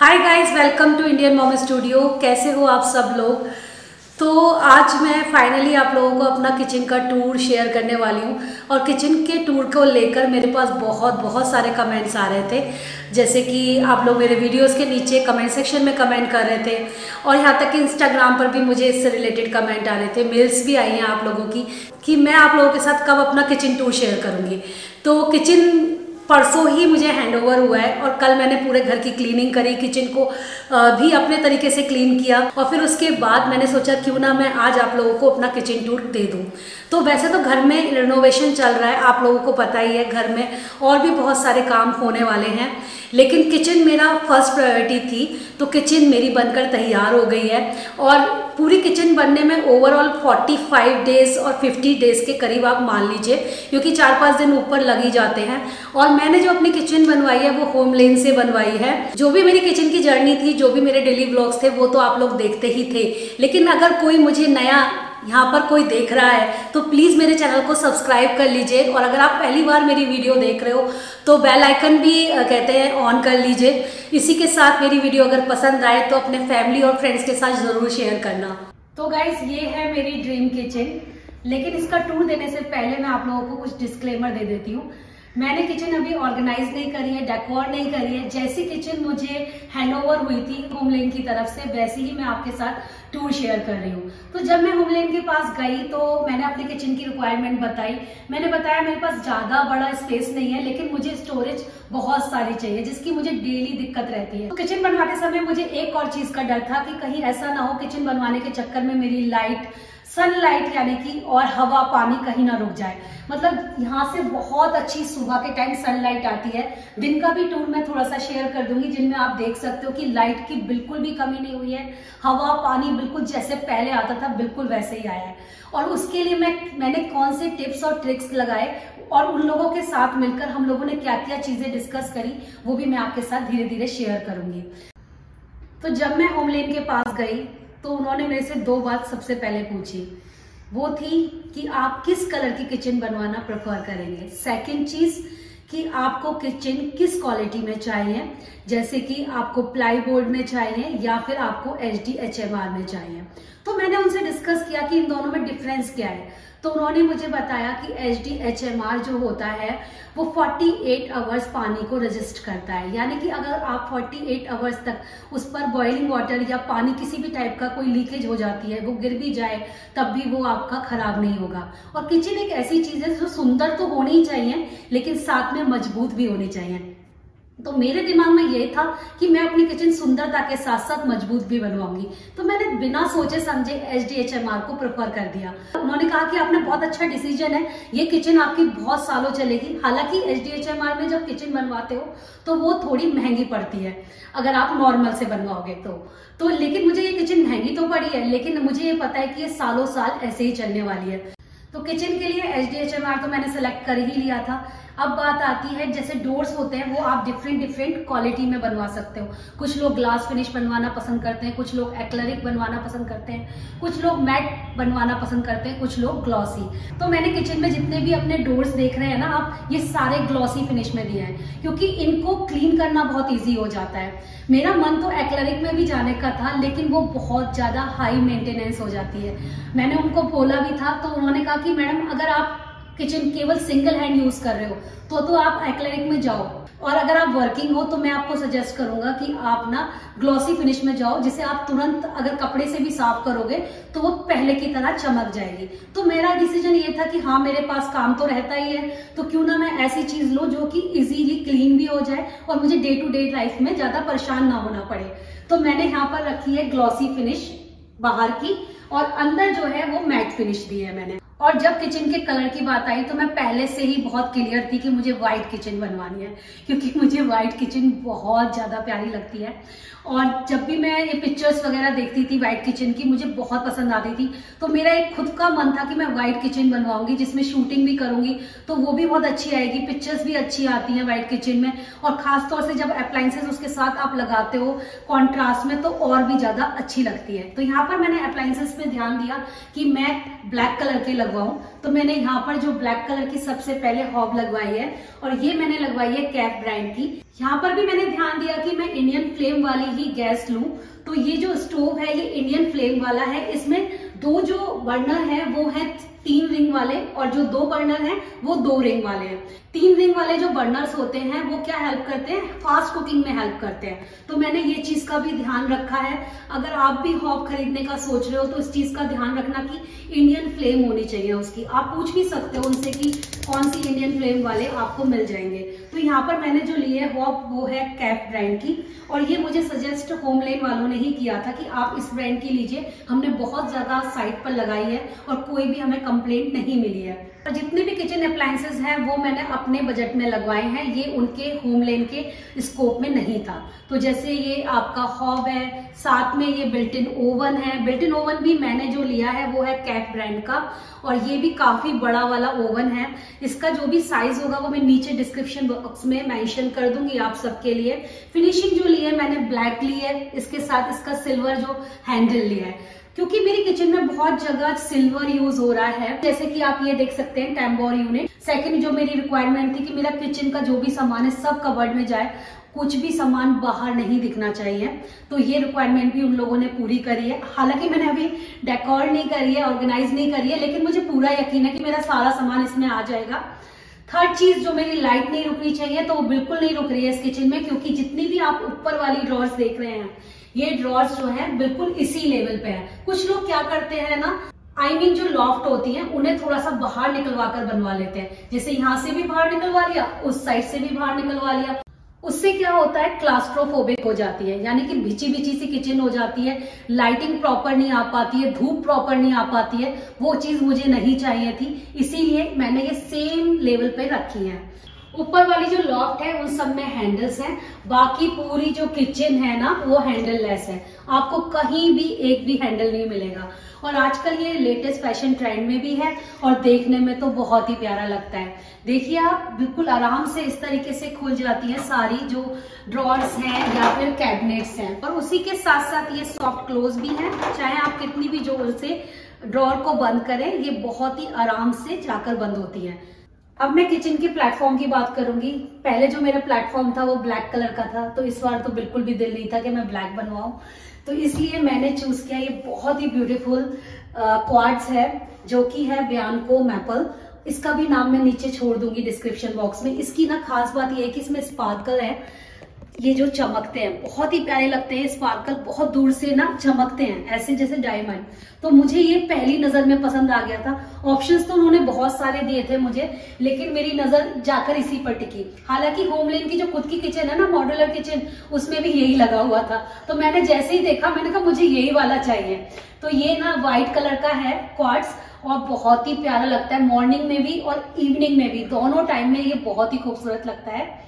Hi guys, welcome to Indian mom studio. कैसे हो आप सब लोग। तो आज मैं फाइनली आप लोगों को अपना किचन का टूर शेयर करने वाली हूँ। और किचन के टूर को लेकर मेरे पास बहुत सारे कमेंट्स आ रहे थे, जैसे कि आप लोग मेरे वीडियोस के नीचे कमेंट सेक्शन में कमेंट कर रहे थे और यहाँ तक कि इंस्टाग्राम पर भी मुझे इससे रिलेटेड कमेंट आ रहे थे। मेल्स भी आई हैं आप लोगों की कि मैं आप लोगों के साथ कब अपना किचन टूर शेयर करूँगी। तो किचन परसों ही मुझे हैंडओवर हुआ है और कल मैंने पूरे घर की क्लीनिंग करी, किचन को भी अपने तरीके से क्लीन किया और फिर उसके बाद मैंने सोचा क्यों ना मैं आज आप लोगों को अपना किचन टूर दे दूं। तो वैसे तो घर में रिनोवेशन चल रहा है, आप लोगों को पता ही है, घर में और भी बहुत सारे काम होने वाले हैं, लेकिन किचन मेरा फर्स्ट प्रायोरिटी थी। तो किचन मेरी बनकर तैयार हो गई है और पूरी किचन बनने में ओवरऑल 45 डेज और 50 डेज के करीब आप मान लीजिए, क्योंकि 4-5 दिन ऊपर लग ही जाते हैं। और मैंने जो अपनी किचन बनवाई है वो होमलेन से बनवाई है। जो भी मेरी किचन की जर्नी थी, जो भी मेरे डेली व्लॉग्स थे, वो तो आप लोग देखते ही थे, लेकिन अगर कोई मुझे नया यहाँ पर कोई देख रहा है तो प्लीज़ मेरे चैनल को सब्सक्राइब कर लीजिए। और अगर आप पहली बार मेरी वीडियो देख रहे हो तो बेल आइकन भी कहते हैं ऑन कर लीजिए। इसी के साथ मेरी वीडियो अगर पसंद आए तो अपने फैमिली और फ्रेंड्स के साथ ज़रूर शेयर करना। तो गाइस, ये है मेरी ड्रीम किचन, लेकिन इसका टूर देने से पहले मैं आप लोगों को कुछ डिस्क्लेमर दे देती हूँ। मैंने किचन अभी ऑर्गेनाइज नहीं करी है, डेकोर नहीं करी है। जैसी किचन मुझे हैंडओवर हुई थी होमलेन की तरफ से, वैसे ही मैं आपके साथ टूर शेयर कर रही हूँ। तो जब मैं होमलेन के पास गई तो मैंने अपनी किचन की रिक्वायरमेंट बताई। मैंने बताया मेरे पास ज्यादा बड़ा स्पेस नहीं है, लेकिन मुझे स्टोरेज बहुत सारी चाहिए, जिसकी मुझे डेली दिक्कत रहती है। तो किचन बनवाते समय मुझे एक और चीज का डर था कि कहीं ऐसा ना हो किचन बनवाने के चक्कर में मेरी लाइट, सनलाइट यानी कि और हवा पानी कहीं ना रुक जाए। मतलब यहाँ से बहुत अच्छी सुबह के टाइम सनलाइट आती है। दिन का भी टूर मैं थोड़ा सा शेयर कर दूंगी, जिनमें आप देख सकते हो कि लाइट की बिल्कुल भी कमी नहीं हुई है। हवा पानी बिल्कुल जैसे पहले आता था बिल्कुल वैसे ही आया है। और उसके लिए मैंने कौन से टिप्स और ट्रिक्स लगाए और उन लोगों के साथ मिलकर हम लोगों ने क्या क्या चीजें डिस्कस करी, वो भी मैं आपके साथ धीरे धीरे शेयर करूंगी। तो जब मैं होमलेन के पास गई तो उन्होंने मेरे से 2 बात सबसे पहले पूछी। वो थी कि आप किस कलर की किचन बनवाना प्रेफर करेंगे। सेकंड चीज कि आपको किचन किस क्वालिटी में चाहिए, जैसे कि आपको प्लाईबोर्ड में चाहिए या फिर आपको HDHMR में चाहिए। तो मैंने उनसे डिस्कस किया कि इन दोनों में डिफरेंस क्या है। तो उन्होंने मुझे बताया कि HDHMR जो होता है वो 48 आवर्स पानी को रेजिस्ट करता है, यानी कि अगर आप 48 आवर्स तक उस पर बॉइलिंग वाटर या पानी किसी भी टाइप का कोई लीकेज हो जाती है, वो गिर भी जाए तब भी वो आपका खराब नहीं होगा। और किचन एक ऐसी चीज है जो सुंदर तो होनी ही चाहिए, लेकिन साथ में मजबूत भी होनी चाहिए। तो मेरे दिमाग में ये था कि मैं अपनी किचन सुंदरता के साथ साथ मजबूत भी बनवाऊंगी। तो मैंने बिना सोचे समझे HDHMR को प्रेफर कर दिया। उन्होंने कहा कि आपने बहुत अच्छा डिसीजन है, ये किचन आपकी बहुत सालों चलेगी। हालांकि HDHMR में जब किचन बनवाते हो तो वो थोड़ी महंगी पड़ती है अगर आप नॉर्मल से बनवाओगे तो लेकिन मुझे ये किचन महंगी तो पड़ी है, लेकिन मुझे ये पता है कि ये सालों साल ऐसे ही चलने वाली है। तो किचन के लिए HDHMR तो मैंने सेलेक्ट कर ही लिया था। अब बात आती है, जैसे डोर्स होते हैं वो आप डिफरेंट क्वालिटी में बनवा सकते हो। कुछ लोग ग्लास फिनिश बनवाना पसंद करते हैं, कुछ लोग एक्रेलिक बनवाना पसंद करते हैं, कुछ लोग मैट बनवाना पसंद करते हैं, कुछ लोग ग्लॉसी। तो मैंने किचन में जितने भी अपने डोर्स देख रहे हैं ना आप, ये सारे ग्लॉसी फिनिश में दिए हैं, क्योंकि इनको क्लीन करना बहुत ईजी हो जाता है। मेरा मन तो एक्रेलिक में भी जाने का था, लेकिन वो बहुत ज्यादा हाई मेंटेनेंस हो जाती है। मैंने उनको बोला भी था, तो उन्होंने कहा कि मैडम अगर आप किचन केवल सिंगल हैंड यूज कर रहे हो तो आप एक्रेलिक में जाओ, और अगर आप वर्किंग हो तो मैं आपको सजेस्ट करूंगा कि आप ना ग्लॉसी फिनिश में जाओ, जिसे आप तुरंत अगर कपड़े से भी साफ करोगे तो वो पहले की तरह चमक जाएगी। तो मेरा डिसीजन ये था कि हाँ, मेरे पास काम तो रहता ही है, तो क्यों ना मैं ऐसी चीज लूं जो कि इजीली क्लीन भी हो जाए और मुझे डे टू डे लाइफ में ज्यादा परेशान ना होना पड़े। तो मैंने यहाँ पर रखी है ग्लॉसी फिनिश बाहर की, और अंदर जो है वो मैट फिनिश दी है मैंने। और जब किचन के कलर की बात आई तो मैं पहले से ही बहुत क्लियर थी कि मुझे व्हाइट किचन बनवानी है, क्योंकि मुझे व्हाइट किचन बहुत ज्यादा प्यारी लगती है। और जब भी मैं ये पिक्चर्स वगैरह देखती थी व्हाइट किचन की, मुझे बहुत पसंद आती थी। तो मेरा एक खुद का मन था कि मैं व्हाइट किचन बनवाऊंगी, जिसमें शूटिंग भी करूंगी तो वो भी बहुत अच्छी आएगी, पिक्चर्स भी अच्छी आती हैं व्हाइट किचन में। और खासतौर से जब अप्लायंसेस उसके साथ आप लगाते हो कॉन्ट्रास्ट में, तो और भी ज्यादा अच्छी लगती है। तो यहाँ पर मैंने अप्लायंसेस में ध्यान दिया कि मैं ब्लैक कलर के लगवाऊं तो मैंने यहाँ पर जो ब्लैक कलर की सबसे पहले हॉब लगवाई है और ये मैंने लगवाई है कैफ ब्रांड की। यहाँ पर भी मैंने ध्यान दिया कि मैं इंडियन फ्लेम वाली ही गैस लूं। तो ये जो स्टोव है ये इंडियन फ्लेम वाला है। इसमें दो जो बर्नर है वो है 3 रिंग वाले और जो 2 बर्नर हैं वो 2 रिंग वाले हैं। 3 रिंग वाले जो बर्नर्स होते हैं वो क्या हेल्प करते हैं, फास्ट कुकिंग में हेल्प करते हैं। तो मैंने ये चीज का भी ध्यान रखा है। अगर आप भी हॉब खरीदने का सोच रहे हो तो इस चीज का ध्यान रखना कि इंडियन फ्लेम होनी चाहिए उसकी। आप पूछ भी सकते हो उनसे कि कौन सी इंडियन फ्लेम वाले आपको मिल जाएंगे। तो यहाँ पर मैंने जो ली है हॉब वो है कैफ ब्रांड की और ये मुझे सजेस्ट होमलेन वालों ने ही किया था कि आप इस ब्रांड की लीजिए। हमने बहुत ज्यादा साइट पर लगाई है और कोई भी हमें कंप्लेंट नहीं मिली है। और जितने भी किचन अप्लायंसेस हैं वो मैंने अपने बजट में लगवाए हैं, ये उनके होमलेन के स्कोप में नहीं था। तो जैसे ये आपका हॉब है, साथ में ये बिल्ट इन ओवन है। बिल्ट इन ओवन भी मैंने जो लिया है वो है कैफ ब्रांड का और ये भी काफी बड़ा वाला ओवन है। इसका जो भी साइज होगा वो मैं नीचे डिस्क्रिप्शन बॉक्स में मेंशन कर दूंगी आप सबके लिए। फिनिशिंग जो ली है मैंने ब्लैक ली है, इसके साथ इसका सिल्वर जो हैंडल लिया है क्योंकि मेरी किचन में बहुत जगह सिल्वर यूज हो रहा है। जैसे कि आप ये देख सकते हैं टैम्बोर यूनिट। सेकंड जो मेरी रिक्वायरमेंट थी कि मेरा किचन का जो भी सामान है सब कबर्ड में जाए, कुछ भी सामान बाहर नहीं दिखना चाहिए। तो ये रिक्वायरमेंट भी उन लोगों ने पूरी करी है। हालांकि मैंने अभी डेकोर नहीं करी है, ऑर्गेनाइज नहीं करी है, लेकिन मुझे पूरा यकीन है कि मेरा सारा सामान इसमें आ जाएगा। थर्ड चीज जो मेरी लाइट नहीं रुकनी चाहिए तो वो बिल्कुल नहीं रुक रही है इस किचन में, क्योंकि जितनी भी आप ऊपर वाली ड्रॉर्स देख रहे हैं ये ड्रॉर्स जो है बिल्कुल इसी लेवल पे है। कुछ लोग क्या करते हैं ना, I mean, जो लॉफ्ट होती है उन्हें थोड़ा सा बाहर निकलवा कर बनवा लेते हैं। जैसे यहाँ से भी बाहर निकलवा लिया, उस साइड से भी बाहर निकलवा लिया। उससे क्या होता है, क्लास्ट्रोफोबिक हो जाती है, यानी कि भिची भिची सी किचन हो जाती है, लाइटिंग प्रॉपर नहीं आ पाती है, धूप प्रॉपर नहीं आ पाती है। वो चीज मुझे नहीं चाहिए थी, इसीलिए मैंने ये सेम लेवल पे रखी है। ऊपर वाली जो लॉफ्ट है उन सब में हैंडल्स हैं, बाकी पूरी जो किचन है ना वो हैंडल लेस है। आपको कहीं भी एक भी हैंडल नहीं मिलेगा। और आजकल ये लेटेस्ट फैशन ट्रेंड में भी है और देखने में तो बहुत ही प्यारा लगता है। देखिए आप बिल्कुल आराम से इस तरीके से खुल जाती है सारी जो ड्रॉर्स हैं या फिर कैबिनेट्स हैं। और उसी के साथ साथ ये सॉफ्ट क्लोज भी है, चाहे आप कितनी भी जोर से ड्रॉर को बंद करें ये बहुत ही आराम से जाकर बंद होती है। अब मैं किचन के प्लेटफॉर्म की बात करूंगी। पहले जो मेरा प्लेटफॉर्म था वो ब्लैक कलर का था, तो इस बार तो बिल्कुल भी दिल नहीं था कि मैं ब्लैक बनवाऊं, तो इसलिए मैंने चूज किया ये बहुत ही ब्यूटीफुल क्वार्ट्ज है जो कि है बियांको मैपल। इसका भी नाम मैं नीचे छोड़ दूंगी डिस्क्रिप्शन बॉक्स में। इसकी ना खास बात ये है कि इसमें स्पार्कल है, ये जो चमकते हैं बहुत ही प्यारे लगते हैं। स्पार्कल बहुत दूर से ना चमकते हैं ऐसे जैसे डायमंड। तो मुझे ये पहली नजर में पसंद आ गया था। ऑप्शंस तो उन्होंने बहुत सारे दिए थे मुझे, लेकिन मेरी नजर जाकर इसी पर टिकी। हालांकि होमलेन की जो खुद की किचन है ना, मॉड्यूलर किचन, उसमें भी यही लगा हुआ था। तो मैंने जैसे ही देखा मैंने कहा मुझे यही वाला चाहिए। तो ये ना व्हाइट कलर का है क्वार्ट्ज और बहुत ही प्यारा लगता है। मॉर्निंग में भी और इवनिंग में भी, दोनों टाइम में ये बहुत ही खूबसूरत लगता है।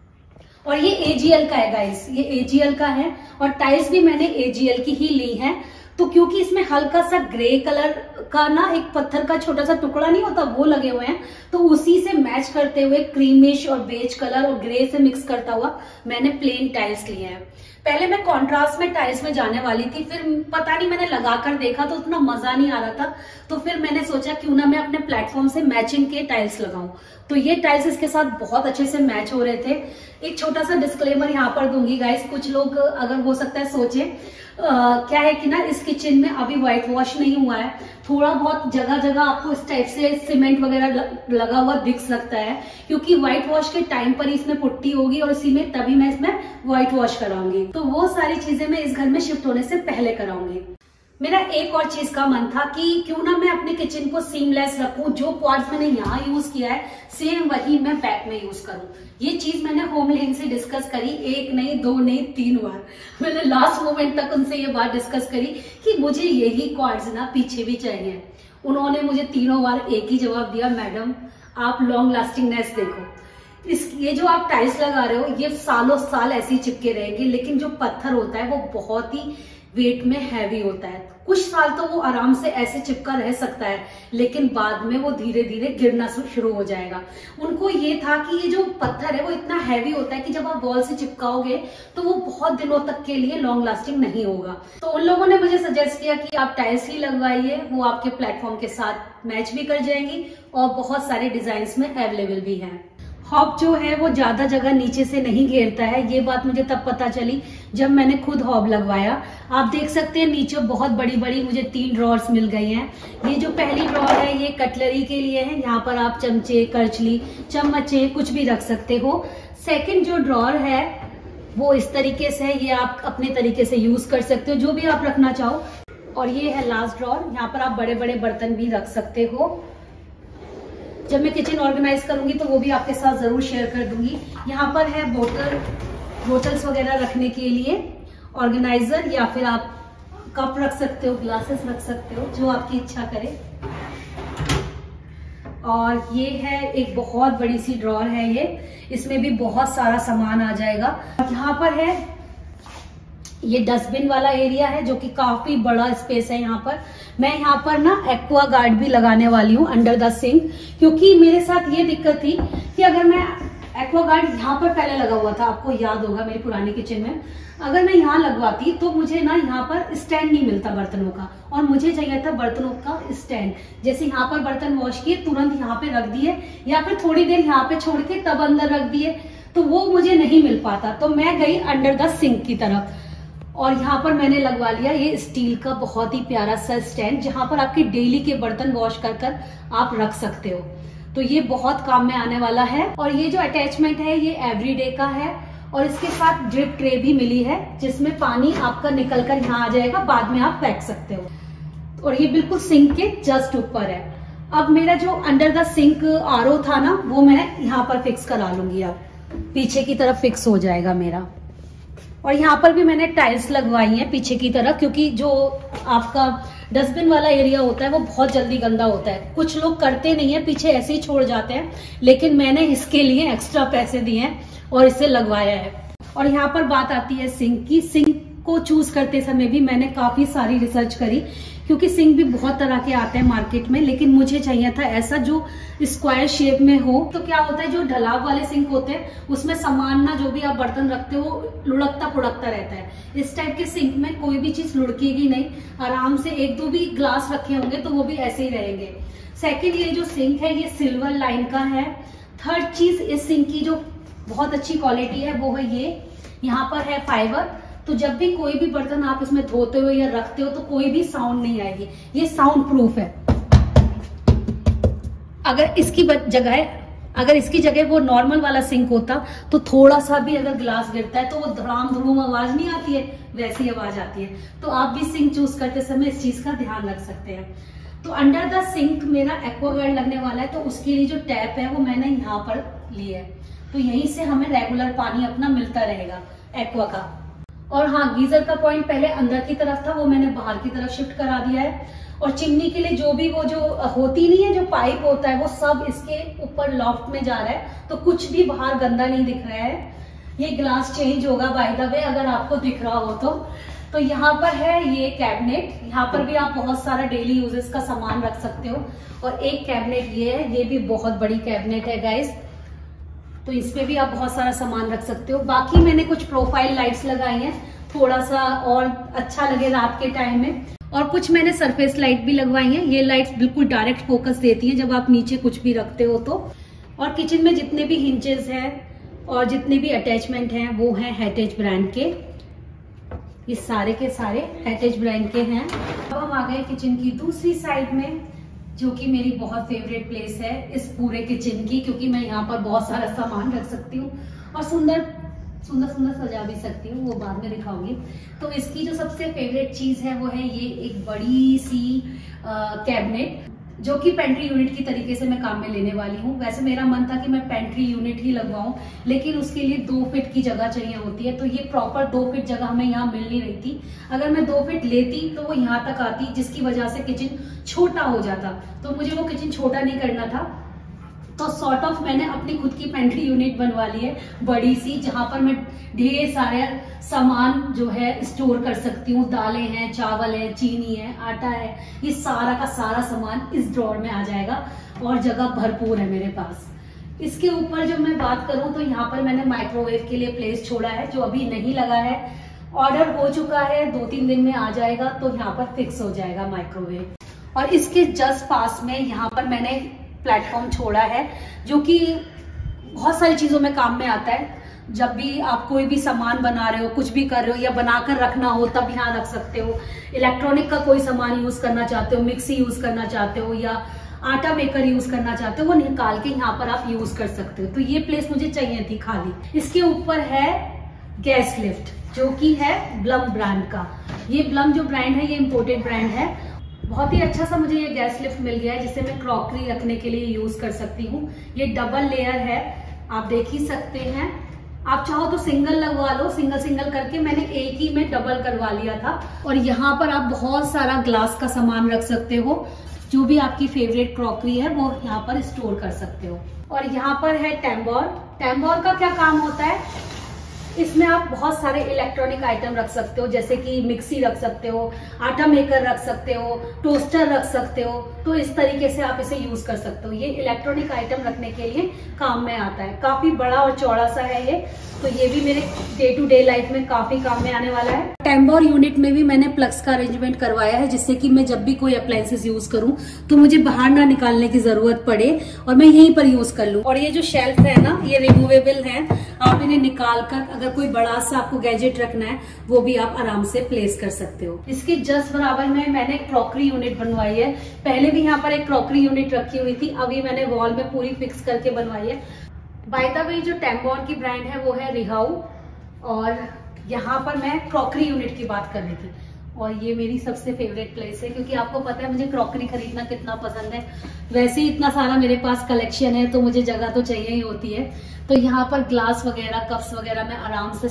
और ये AGL का है गाइस, ये AGL का है और टाइल्स भी मैंने AGL की ही ली है। तो क्योंकि इसमें हल्का सा ग्रे कलर का ना एक पत्थर का छोटा सा टुकड़ा नहीं होता वो लगे हुए हैं, तो उसी से मैच करते हुए क्रीमिश और बेज कलर और ग्रे से मिक्स करता हुआ मैंने प्लेन टाइल्स लिए हैं। पहले मैं कॉन्ट्रास्ट में टाइल्स में जाने वाली थी, फिर पता नहीं मैंने लगाकर देखा तो उतना मजा नहीं आ रहा था, तो फिर मैंने सोचा क्यों ना मैं अपने प्लेटफॉर्म से मैचिंग के टाइल्स लगाऊं। तो ये टाइल्स इसके साथ बहुत अच्छे से मैच हो रहे थे। एक छोटा सा डिस्क्लेमर यहाँ पर दूंगी गाइस, कुछ लोग अगर हो सकता है सोचे क्या है कि ना इस किचन में अभी व्हाइट वॉश नहीं हुआ है, थोड़ा बहुत जगह जगह आपको इस टाइप से सीमेंट वगैरह लगा हुआ दिख सकता है, क्योंकि व्हाइट वॉश के टाइम पर इसमें पुट्टी होगी और इसी में तभी मैं इसमें व्हाइट वॉश कराऊंगी। तो वो सारी चीजें मैं इस घर में शिफ्ट होने से पहले कराऊंगी। मेरा एक और चीज का मन था कि क्यों ना मैं अपने किचन को सीमलेस रखूं, जो क्वार्ट्ज मैंने यहाँ यूज किया है सेम वही मैं बैक में यूज करूं। ये चीज मैंने होमलेन से डिस्कस करी, 1 नहीं 2 नहीं 3 बार। मैंने लास्ट मोमेंट तक उनसे ये बात डिस्कस करी कि मुझे यही क्वार्ट्ज ना पीछे भी चाहिए। उन्होंने मुझे तीनों बार एक ही जवाब दिया, मैडम आप लॉन्ग लास्टिंगनेस देखो, ये जो आप टाइल्स लगा रहे हो ये सालों साल ऐसे ही चिपके रहेंगे, लेकिन जो पत्थर होता है वो बहुत ही वेट में हैवी होता है। कुछ साल तो वो आराम से ऐसे चिपका रह सकता है, लेकिन बाद में वो धीरे धीरे गिरना शुरू हो जाएगा। उनको ये था कि ये जो पत्थर है वो इतना हैवी होता है कि जब आप वॉल से चिपकाओगे तो वो बहुत दिनों तक के लिए लॉन्ग लास्टिंग नहीं होगा। तो उन लोगों ने मुझे सजेस्ट किया कि आप टाइल्स ही लगवाइए, वो आपके प्लेटफॉर्म के साथ मैच भी कर जाएंगी और बहुत सारे डिजाइन में अवेलेबल भी है। हॉब जो है वो ज्यादा जगह नीचे से नहीं घेरता है, ये बात मुझे तब पता चली जब मैंने खुद हॉब लगवाया। आप देख सकते हैं नीचे बहुत बड़ी बड़ी मुझे 3 ड्रॉर्स मिल गई हैं। ये जो पहली ड्रॉर है ये कटलरी के लिए है, यहाँ पर आप चमचे, करछली, चम्मचे कुछ भी रख सकते हो। सेकंड जो ड्रॉर है वो इस तरीके से है, ये आप अपने तरीके से यूज कर सकते हो, जो भी आप रखना चाहो। और ये है लास्ट ड्रॉर, यहाँ पर आप बड़े बड़े बर्तन भी रख सकते हो। जब मैं किचन ऑर्गेनाइज करूंगी तो वो भी आपके साथ जरूर शेयर कर दूंगी। यहाँ पर है बोटल्स वगैरह रखने के लिए ऑर्गेनाइजर, या फिर आप कप रख सकते हो, ग्लासेस रख सकते हो, जो आपकी इच्छा करे। और ये है एक बहुत बड़ी सी ड्रॉर है ये, इसमें भी बहुत सारा सामान आ जाएगा। यहाँ पर है ये डस्टबिन वाला एरिया है, जो कि काफी बड़ा स्पेस है। यहाँ पर मैं यहाँ पर ना एक्वा गार्ड भी लगाने वाली हूँ अंडर द सिंक, क्योंकि मेरे साथ ये दिक्कत थी कि अगर मैं एक्वा गार्ड यहाँ पर पहले लगा हुआ था, आपको याद होगा मेरी पुरानी किचन में, अगर मैं यहाँ लगवाती तो मुझे ना यहाँ पर स्टैंड नहीं मिलता बर्तनों का, और मुझे चाहिए था बर्तनों का स्टैंड। जैसे यहाँ पर बर्तन वॉश किए, तुरंत यहाँ पे रख दिए, या फिर थोड़ी देर यहाँ पे छोड़ के तब अंदर रख दिए, तो वो मुझे नहीं मिल पाता। तो मैं गई अंडर द सिंक की तरफ, और यहाँ पर मैंने लगवा लिया ये स्टील का बहुत ही प्यारा सा स्टैंड, जहां पर आपके डेली के बर्तन वॉश कर कर आप रख सकते हो। तो ये बहुत काम में आने वाला है। और ये जो अटैचमेंट है ये एवरीडे का है, और इसके साथ ड्रिप ट्रे भी मिली है, जिसमें पानी आपका निकल कर यहाँ आ जाएगा, बाद में आप फेंक सकते हो। और ये बिल्कुल सिंक के जस्ट ऊपर है। अब मेरा जो अंडर द सिंक आरओ था ना, वो मैं यहाँ पर फिक्स करा लूंगी, अब पीछे की तरफ फिक्स हो जाएगा मेरा। और यहाँ पर भी मैंने टाइल्स लगवाई हैं पीछे की तरफ, क्योंकि जो आपका डस्टबिन वाला एरिया होता है वो बहुत जल्दी गंदा होता है। कुछ लोग करते नहीं है, पीछे ऐसे ही छोड़ जाते हैं, लेकिन मैंने इसके लिए एक्स्ट्रा पैसे दिए हैं और इसे लगवाया है। और यहाँ पर बात आती है सिंक की। सिंक को चूज करते समय भी मैंने काफी सारी रिसर्च करी, क्योंकि सिंक भी बहुत तरह के आते हैं मार्केट में, लेकिन मुझे चाहिए था ऐसा जो स्क्वायर शेप में हो। तो क्या होता है, जो ढलाव वाले सिंक होते हैं उसमें सामान ना, जो भी आप बर्तन रखते हो लुढ़कता फुड़कता रहता है। इस टाइप के सिंक में कोई भी चीज लुढ़केगी नहीं, आराम से 1-2 भी ग्लास रखे होंगे तो वो भी ऐसे ही रहेंगे। सेकेंड, ये जो सिंक है ये सिल्वर लाइन का है। थर्ड चीज, इस सिंक की जो बहुत अच्छी क्वालिटी है वो है ये, यहाँ पर है फाइबर, तो जब भी कोई भी बर्तन आप इसमें धोते हो या रखते हो तो कोई भी साउंड नहीं आएगी। ये साउंड प्रूफ है। अगर इसकी जगह वो नॉर्मल वाला सिंक होता तो थोड़ा सा भी अगर ग्लास गिरता है तो वो धड़ाम धड़ूम आवाज नहीं आती है, वैसी आवाज आती है। तो आप भी सिंक चूज करते समय इस चीज का ध्यान रख सकते हैं। तो अंडर द सिंक मेरा एक्वागार्ड लगने वाला है, तो उसके लिए जो टैप है वो मैंने यहाँ पर ली है, तो यहीं से हमें रेगुलर पानी अपना मिलता रहेगा एक्वा का। और हाँ, गीजर का पॉइंट पहले अंदर की तरफ था, वो मैंने बाहर की तरफ शिफ्ट करा दिया है। और चिमनी के लिए जो भी वो जो होती नहीं है, जो पाइप होता है, वो सब इसके ऊपर लॉफ्ट में जा रहा है, तो कुछ भी बाहर गंदा नहीं दिख रहा है। ये ग्लास चेंज होगा बाय द वे, अगर आपको दिख रहा हो तो यहाँ पर है ये कैबिनेट, यहाँ पर भी आप बहुत सारा डेली यूजेस का सामान रख सकते हो। और एक कैबिनेट ये है, ये भी बहुत बड़ी कैबिनेट है गाइस, तो इसमें भी आप बहुत सारा सामान रख सकते हो। बाकी मैंने कुछ प्रोफाइल लाइट्स लगाई हैं, थोड़ा सा और अच्छा लगे रात के टाइम में। और कुछ मैंने सरफेस लाइट भी लगवाई हैं। ये लाइट्स बिल्कुल डायरेक्ट फोकस देती हैं जब आप नीचे कुछ भी रखते हो तो। और किचन में जितने भी हिंचेस हैं और जितने भी अटैचमेंट हैं वो हैं हैटेज ब्रांड के। ये सारे के सारे हैटेज ब्रांड के हैं। अब हम आ गए किचन की दूसरी साइड में, जो कि मेरी बहुत फेवरेट प्लेस है इस पूरे किचन की, क्योंकि मैं यहाँ पर बहुत सारा सामान रख सकती हूँ और सुंदर सुंदर सजा भी सकती हूँ, वो बाद में दिखाऊंगी। तो इसकी जो सबसे फेवरेट चीज है वो है ये एक बड़ी सी कैबिनेट, जो कि पेंट्री यूनिट की तरीके से मैं काम में लेने वाली हूँ। वैसे मेरा मन था कि मैं पेंट्री यूनिट ही लगवाऊं, लेकिन उसके लिए 2 फीट की जगह चाहिए होती है, तो ये प्रॉपर 2 फीट जगह हमें यहाँ मिल नहीं रही थी। अगर मैं 2 फीट लेती तो वो यहाँ तक आती, जिसकी वजह से किचन छोटा हो जाता, तो मुझे वो किचन छोटा नहीं करना था। तो सॉर्ट ऑफ मैंने अपनी खुद की पेंट्री यूनिट बनवा ली है बड़ी सी, जहां पर मैं ढेर सारे सामान जो है स्टोर कर सकती हूँ। दालें हैं, चावल है, चीनी है, आटा है, ये सारा का सारा सामान इस ड्रॉर में आ जाएगा और जगह भरपूर है मेरे पास। इसके ऊपर जब मैं बात करूं तो यहाँ पर मैंने माइक्रोवेव के लिए प्लेस छोड़ा है जो अभी नहीं लगा है, ऑर्डर हो चुका है, 2-3 दिन में आ जाएगा, तो यहाँ पर फिक्स हो जाएगा माइक्रोवेव। और इसके जस्ट पास में यहाँ पर मैंने प्लेटफॉर्म छोड़ा है जो कि बहुत सारी चीजों में काम में आता है। जब भी आप कोई भी सामान बना रहे हो, कुछ भी कर रहे हो या बनाकर रखना हो तब यहाँ रख सकते हो। इलेक्ट्रॉनिक का कोई सामान यूज करना चाहते हो, मिक्सी यूज करना चाहते हो या आटा मेकर यूज करना चाहते हो, वो निकाल के यहाँ पर आप यूज कर सकते हो। तो ये प्लेस मुझे चाहिए थी खाली। इसके ऊपर है गैस लिफ्ट जो कि है ब्लम ब्रांड का। ये ब्लम जो ब्रांड है ये इम्पोर्टेड ब्रांड है। बहुत ही अच्छा सा मुझे ये गैस लिफ्ट मिल गया है जिसे मैं क्रॉकरी रखने के लिए यूज कर सकती हूँ। ये डबल लेयर है, आप देख ही सकते हैं। आप चाहो तो सिंगल लगवा लो, सिंगल करके मैंने एक ही में डबल करवा लिया था। और यहाँ पर आप बहुत सारा ग्लास का सामान रख सकते हो, जो भी आपकी फेवरेट क्रॉकरी है वो यहाँ पर स्टोर कर सकते हो। और यहाँ पर है टैम्बोर। टैम्बोर का क्या काम होता है, इसमें आप बहुत सारे इलेक्ट्रॉनिक आइटम रख सकते हो, जैसे कि मिक्सी रख सकते हो, आटा मेकर रख सकते हो, टोस्टर रख सकते हो। तो इस तरीके से आप इसे यूज कर सकते हो। ये इलेक्ट्रॉनिक आइटम रखने के लिए काम में आता है। काफी बड़ा और चौड़ा सा है ये, तो ये भी मेरे डे टू डे लाइफ में काफी काम में आने वाला है। टैम्बोर यूनिट में भी मैंने प्लग्स का अरेंजमेंट करवाया है, जिससे कि मैं जब भी कोई अप्लायंसेस यूज करूं तो मुझे बाहर ना निकालने की जरूरत पड़े और मैं यहीं पर यूज कर लूं। और ये जो शेल्फ है ना, ये रिमूवेबल है, आप इन्हें निकाल कर अगर कोई बड़ा सा आपको गैजेट रखना है वो भी आप आराम से प्लेस कर सकते हो। इसके जस्ट बराबर में मैंने क्रॉकरी यूनिट बनवाई है। पहले भी यहाँ पर एक क्रॉकरी यूनिट रखी हुई थी, अभी मैंने वॉल में पूरी फिक्स करके बनवाई है। बाय द वे जो टैम्बोर की ब्रांड है वो है रिहाउ। और यहाँ पर मैं क्रॉकरी यूनिट की बात कर रही थी और ये मेरी सबसे फेवरेट प्लेस है, क्योंकि आपको पता है मुझे क्रॉकरी खरीदना कितना पसंद है। वैसे ही इतना सारा मेरे पास कलेक्शन है तो मुझे जगह तो चाहिए ही होती है। तो यहाँ पर ग्लास वगैरह, कप्स वगैरह मैं आराम से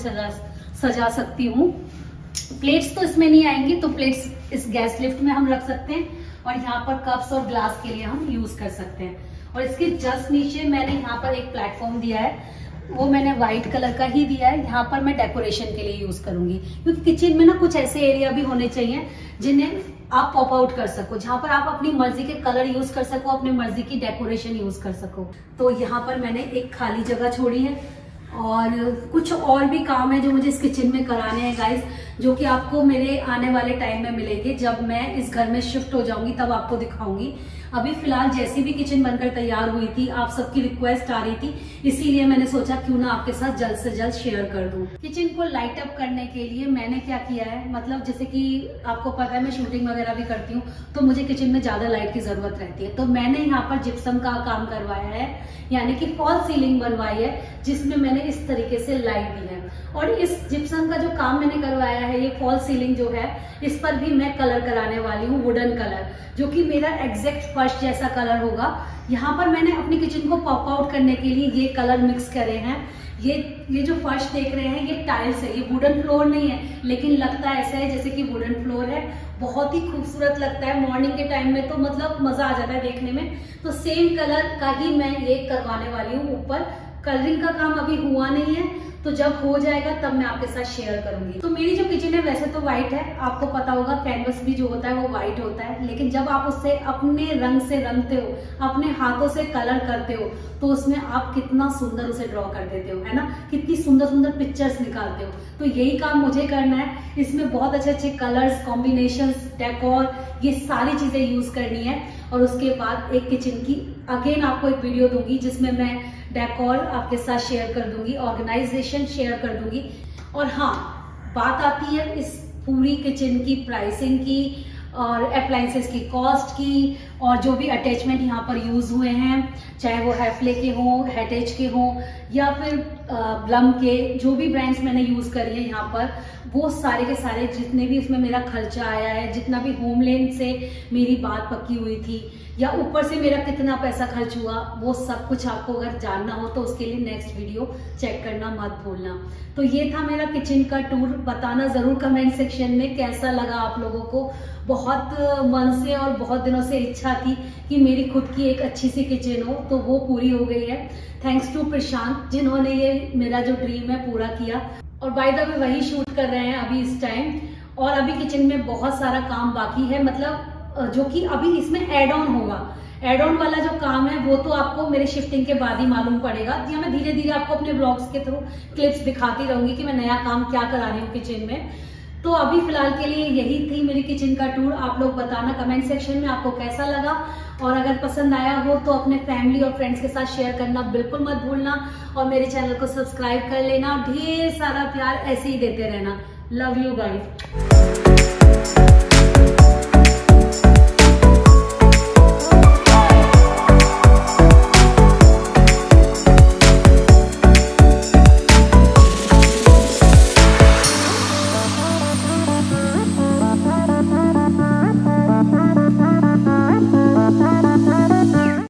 सजा सकती हूँ। प्लेट्स तो इसमें नहीं आएंगी, तो प्लेट्स इस गैस लिफ्ट में हम रख सकते हैं और यहाँ पर कप्स और ग्लास के लिए हम यूज कर सकते हैं। और इसके जस्ट नीचे मैंने यहाँ पर एक प्लेटफॉर्म दिया है, वो मैंने व्हाइट कलर का ही दिया है। यहाँ पर मैं डेकोरेशन के लिए यूज करूंगी, क्योंकि किचन में ना कुछ ऐसे एरिया भी होने चाहिए जिन्हें आप पॉप आउट कर सको, जहां पर आप अपनी मर्जी के कलर यूज कर सको, अपनी मर्जी की डेकोरेशन यूज कर सको। तो यहाँ पर मैंने एक खाली जगह छोड़ी है और कुछ और भी काम है जो मुझे इस किचन में कराने हैं गाइस, जो कि आपको मेरे आने वाले टाइम में मिलेंगे। जब मैं इस घर में शिफ्ट हो जाऊंगी तब आपको दिखाऊंगी। अभी फिलहाल जैसी भी किचन बनकर तैयार हुई थी, आप सबकी रिक्वेस्ट आ रही थी, इसीलिए मैंने सोचा क्यों ना आपके साथ जल्द से जल्द शेयर कर दूं। किचन को लाइट अप करने के लिए मैंने क्या किया है, मतलब जैसे कि आपको पता है मैं शूटिंग वगैरह भी करती हूँ, तो मुझे किचन में ज्यादा लाइट की जरूरत रहती है। तो मैंने यहाँ पर जिप्सम का काम करवाया है, यानी कि फॉल सीलिंग बनवाई है, जिसमें मैंने इस तरीके से लाइट दी है। और इस जिप्सम का जो काम मैंने करवाया है, ये फॉल सीलिंग जो है, इस पर भी मैं कलर कराने वाली हूँ, वुडन कलर, जो कि मेरा एग्जैक्ट फर्श जैसा कलर होगा। यहाँ पर मैंने अपनी किचन को पॉप आउट करने के लिए ये कलर मिक्स करे हैं। ये जो फर्श देख रहे हैं ये टाइल्स है, ये वुडन फ्लोर नहीं है, लेकिन लगता ऐसा है जैसे कि वुडन फ्लोर है। बहुत ही खूबसूरत लगता है मॉर्निंग के टाइम में, तो मतलब मजा आ जाता है देखने में। तो सेम कलर का ही मैं ये करवाने वाली हूँ ऊपर। कलरिंग का काम अभी हुआ नहीं है, तो जब हो जाएगा तब मैं आपके साथ शेयर करूंगी। तो मेरी जो किचन है वैसे तो व्हाइट है, आपको पता होगा कैनवस भी जो होता है वो व्हाइट होता है, लेकिन जब आप उससे अपने रंग से रंगते हो, अपने हाथों से कलर करते हो, तो उसमें आप कितना सुंदर उसे ड्रॉ कर देते हो, है ना, कितनी सुंदर सुंदर पिक्चर्स निकालते हो। तो यही काम मुझे करना है, इसमें बहुत अच्छे अच्छे कलर्स, कॉम्बिनेशंस, डेकोर, ये सारी चीजें यूज करनी है। और उसके बाद एक किचन की अगेन आपको एक वीडियो दूंगी जिसमें मैं डेकोर आपके साथ शेयर कर दूंगी, ऑर्गेनाइजेशन शेयर कर दूंगी। और हाँ, बात आती है इस पूरी किचन की प्राइसिंग की और अप्लायंसेस की कॉस्ट की, और जो भी अटैचमेंट यहाँ पर यूज हुए हैं, चाहे वो हैफले के हों, हेटेज के हों, या फिर ब्लम के जो भी ब्रांड्स मैंने यूज करी है यहाँ पर, वो सारे के सारे जितने भी इसमें मेरा खर्चा आया है, जितना भी होम लोन से मेरी बात पक्की हुई थी या ऊपर से मेरा कितना पैसा खर्च हुआ, वो सब कुछ आपको अगर जानना हो तो उसके लिए नेक्स्ट वीडियो चेक करना मत भूलना। तो ये था मेरा किचन का टूर। बताना जरूर कमेंट सेक्शन में कैसा लगा आप लोगों को। बहुत मन से और बहुत दिनों से इच्छा थी कि मेरी खुद की एक अच्छी सी किचन हो, तो वो पूरी हो गई है। थैंक्स टू प्रशांत जिन्होंने ये मेरा जो ड्रीम है पूरा किया। और बाय द वे वही शूट कर रहे हैं अभी इस टाइम, और अभी किचन में बहुत सारा काम बाकी है, मतलब जो कि अभी इसमें एड ऑन होगा। एड ऑन वाला जो काम है वो तो आपको मेरे शिफ्टिंग के बाद ही मालूम पड़ेगा, या मैं धीरे धीरे आपको अपने ब्लॉग्स के थ्रू क्लिप्स दिखाती रहूंगी कि मैं नया काम क्या करा रही हूँ किचन में। तो अभी फिलहाल के लिए यही थी मेरी किचन का टूर। आप लोग बताना कमेंट सेक्शन में आपको कैसा लगा, और अगर पसंद आया हो तो अपने फैमिली और फ्रेंड्स के साथ शेयर करना बिल्कुल मत भूलना, और मेरे चैनल को सब्सक्राइब कर लेना। ढेर सारा प्यार ऐसे ही देते रहना। Love you guys.